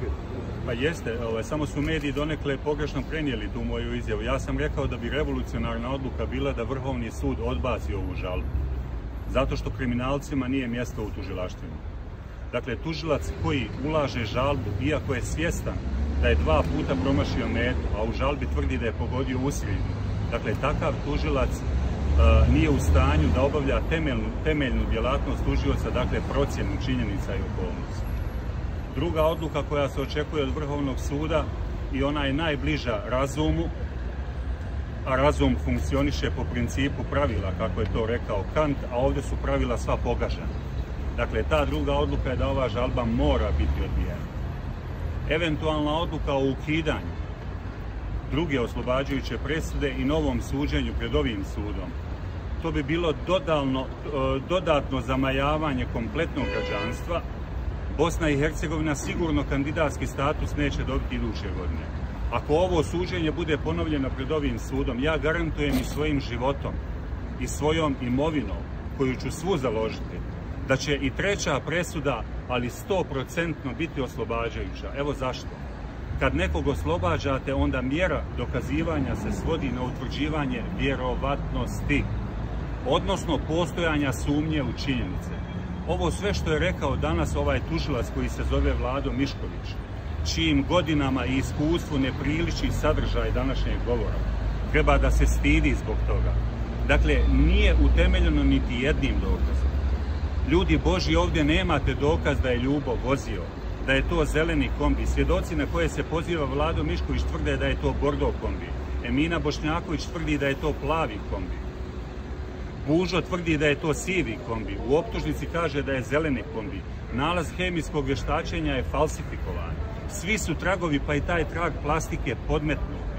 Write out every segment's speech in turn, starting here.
takvih. Pa jeste, samo su mediji donekle pogrešno prenijeli tu moju izjavu. Ja sam rekao da bi revolucionarna odluka bila da Vrhovni sud odbaci ovu žalbu. Zato što kriminalcima nije mjesto u tužilaštvima. Dakle, tužilac koji ulaže žalbu, iako je svjestan da je 2 puta promašio metu, a u žalbi tvrdi da je pogodio u sridu. Dakle, takav tužilac nije u stanju da obavlja temeljnu djelatnost tužioca, dakle procjenu činjenica i okolnosti. Druga odluka koja se očekuje od Vrhovnog suda i ona je najbliža razumu, a razum funkcioniše po principu pravila, kako je to rekao Kant, a ovdje su pravila sva pogažena. Dakle, ta druga odluka je da ova žalba mora biti odbijena. Eventualna odluka o ukidanju druge oslobađajuće presude i novom suđenju pred ovim sudom, to bi bilo dodatno zamajavanje kompletnog građanstva. Bosna i Hercegovina sigurno kandidatski status neće dobiti iduće godine. Ako ovo suđenje bude ponovljeno pred ovim sudom, ja garantujem i svojim životom i svojom imovinom, koju ću svu založiti, da će i treća presuda, ali 100% biti oslobađajuća. Evo zašto. Kad nekog oslobađate, onda mjera dokazivanja se svodi na utvrđivanje vjerovatnosti, odnosno postojanja sumnje u činjenice. Ovo sve što je rekao danas ovaj tužilac koji se zove Vlado Mišković, čijim godinama i iskustvu ne priliči sadržaj današnjeg govora, treba da se stidi zbog toga. Dakle, nije utemeljeno niti jednim dokazom. Ljudi Božji, ovdje nemate dokaz da je Ljubo vozio, da je to zeleni kombi. Svjedoci na koje se poziva Vlado Mišković tvrde da je to bordo kombi. Emina Bošnjaković tvrdi da je to plavi kombi. Bužo tvrdi da je to sivi kombi. U optužnici kaže da je zeleni kombi. Nalaz hemijskog vještačenja je falsifikovan. Svi su tragovi, pa i taj trag plastike, podmetnuti.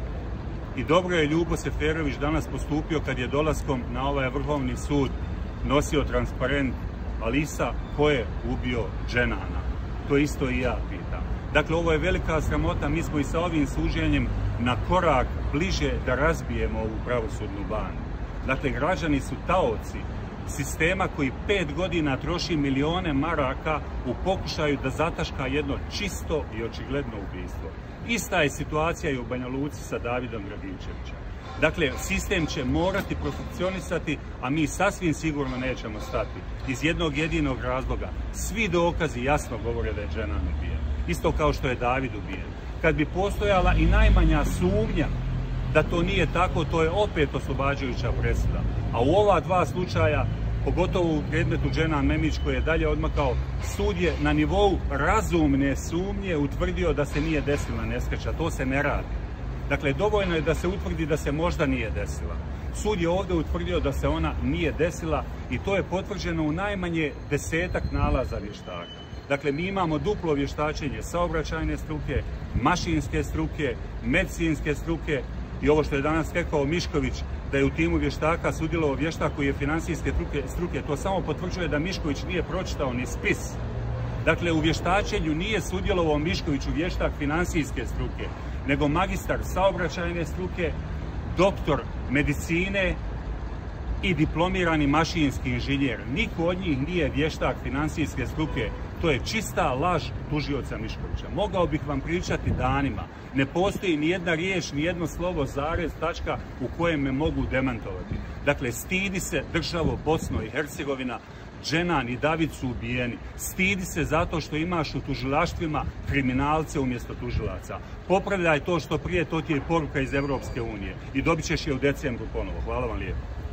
I dobro je Ljubo Seferović danas postupio kad je dolaskom na ovaj Vrhovni sud nosio transparent Alisa ko je ubio Dženana. To isto i ja pitam. Dakle, ovo je velika sramota. Mi smo i sa ovim suđenjem na korak bliže da razbijemo ovu pravosudnu banu. Dakle, građani su taoci sistema koji 5 godina troši milijone maraka u pokušaju da zataška jedno čisto i očigledno ubistvo. Ista je situacija i u Banja Luci sa Davidom Dragičevićem. Dakle, sistem će morati profunkcionisati, a mi sasvim sigurno nećemo stati. Iz jednog jedinog razloga. Svi dokazi jasno govore da je Dženan ubijen. Isto kao što je David ubijen. Kad bi postojala i najmanja sumnja da to nije tako, to je opet oslobađajuća presuda. A u ova 2 slučaja, pogotovo u predmetu Dženan Memić koji je dalje odmakao, sud je na nivou razumne sumnje utvrdio da se nije desila nesreća. To se ne radi. Dakle, dovoljno je da se utvrdi da se možda nije desila. Sud je ovdje utvrdio da se ona nije desila i to je potvrđeno u najmanje 10-ak nalaza vještaka. Dakle, mi imamo duplo vještačenje saobraćajne struke, mašinske struke, medicinske struke i ovo što je danas rekao Mišković, da je u timu vještaka sudjelovao vještak koji je finansijske struke, to samo potvrđuje da Mišković nije pročitao ni spis. Dakle, u vještačenju nije sudjelovao Mišković, vještak finansijske struke, nego magistar saobraćajne struke, doktor medicine i diplomirani mašinski inženjer. Niko od njih nije vještak finansijske struke. To je čista laž tužioca Miškovića. Mogao bih vam pričati danima. Ne postoji ni jedna riječ, ni jedno slovo, zarez, tačka u kojem me mogu demantovati. Dakle, stidi se državo Bosno i Hercegovina. Dženan i David su ubijeni. Stidi se zato što imaš u tužilaštvima kriminalce umjesto tužilaca. Popravljaj to što prije, to ti je poruka iz Europske unije. I dobit ćeš je u decembru ponovo. Hvala vam lijepo.